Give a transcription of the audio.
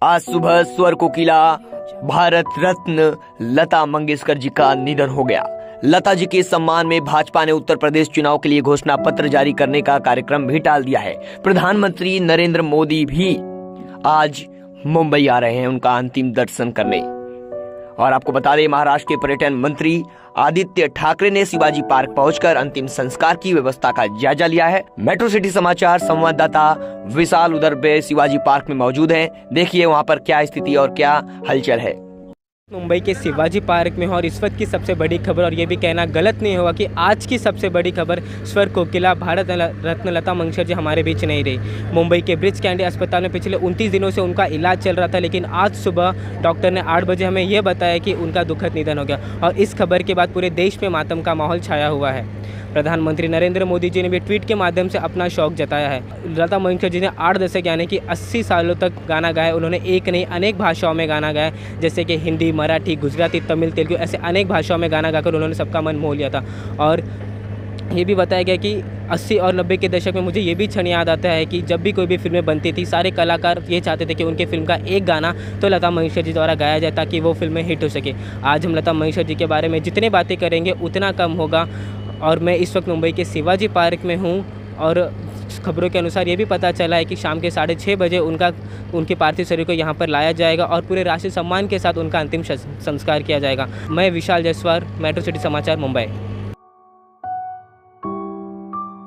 आज सुबह स्वर कोकिला भारत रत्न लता मंगेशकर जी का निधन हो गया। लता जी के सम्मान में भाजपा ने उत्तर प्रदेश चुनाव के लिए घोषणा पत्र जारी करने का कार्यक्रम भी टाल दिया है। प्रधानमंत्री नरेंद्र मोदी भी आज मुंबई आ रहे हैं उनका अंतिम दर्शन करने। और आपको बता दें, महाराष्ट्र के पर्यटन मंत्री आदित्य ठाकरे ने शिवाजी पार्क पहुंचकर अंतिम संस्कार की व्यवस्था का जायजा लिया है। मेट्रो सिटी समाचार संवाददाता विशाल उदरबे शिवाजी पार्क में मौजूद हैं। देखिए वहां पर क्या स्थिति और क्या हलचल है। मुंबई के शिवाजी पार्क में और इस वक्त की सबसे बड़ी खबर, और ये भी कहना गलत नहीं होगा कि आज की सबसे बड़ी खबर स्वर कोकिला भारत रत्न लता मंगेशकर जी हमारे बीच नहीं रही। मुंबई के ब्रिज कैंडी अस्पताल में पिछले 29 दिनों से उनका इलाज चल रहा था, लेकिन आज सुबह डॉक्टर ने 8 बजे हमें यह बताया कि उनका दुखद निधन हो गया। और इस खबर के बाद पूरे देश में मातम का माहौल छाया हुआ है। प्रधानमंत्री नरेंद्र मोदी जी ने भी ट्वीट के माध्यम से अपना शोक जताया है। लता मंगेशकर जी ने 8 दशक यानी कि 80 सालों तक गाना गाया। उन्होंने एक नहीं अनेक भाषाओं में गाना गाया, जैसे कि हिंदी, मराठी, गुजराती, तमिल, तेलुगु, ऐसे अनेक भाषाओं में गाना गाकर उन्होंने सबका मन मोह लिया था। और ये भी बताया गया कि 80 और 90 के दशक में मुझे ये भी क्षण याद आता है कि जब भी कोई भी फिल्में बनती थी, सारे कलाकार ये चाहते थे कि उनके फिल्म का एक गाना तो लता मंगेशकर जी द्वारा गाया जाए ताकि वो फिल्में हिट हो सके। आज हम लता मंगेशकर जी के बारे में जितनी बातें करेंगे उतना कम होगा। और मैं इस वक्त मुंबई के शिवाजी पार्क में हूँ और खबरों के अनुसार ये भी पता चला है कि शाम के 6:30 बजे उनके पार्थिव शरीर को यहाँ पर लाया जाएगा और पूरे राष्ट्रीय सम्मान के साथ उनका अंतिम संस्कार किया जाएगा। मैं विशाल जायसवाल, मेट्रो सिटी समाचार, मुंबई।